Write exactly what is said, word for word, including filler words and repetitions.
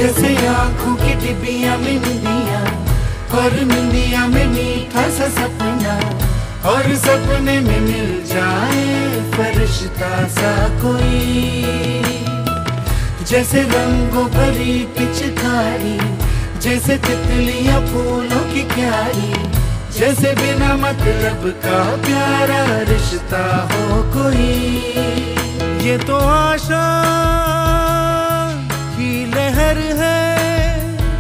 जैसे आंखों की डिबिया में निंदिया, और निंदिया में मीठा सा सपना, और सपने में मिल जाए फरिश्ता सा कोई। जैसे रंगों भरी पिचकारी, जैसे तितलियां फूलों की क्यारी, जैसे बिना मतलब का प्यारा रिश्ता हो कोई। ये तो आशा